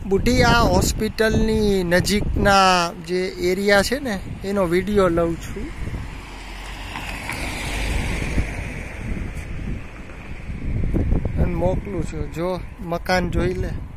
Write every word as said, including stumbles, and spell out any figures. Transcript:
બુઢી આ હોસ્પિટલની નજીકના જે એરિયા છે ને એનો વિડીયો લઉં છું. અને મોકલું છું. જો મકાન જોઈ લે.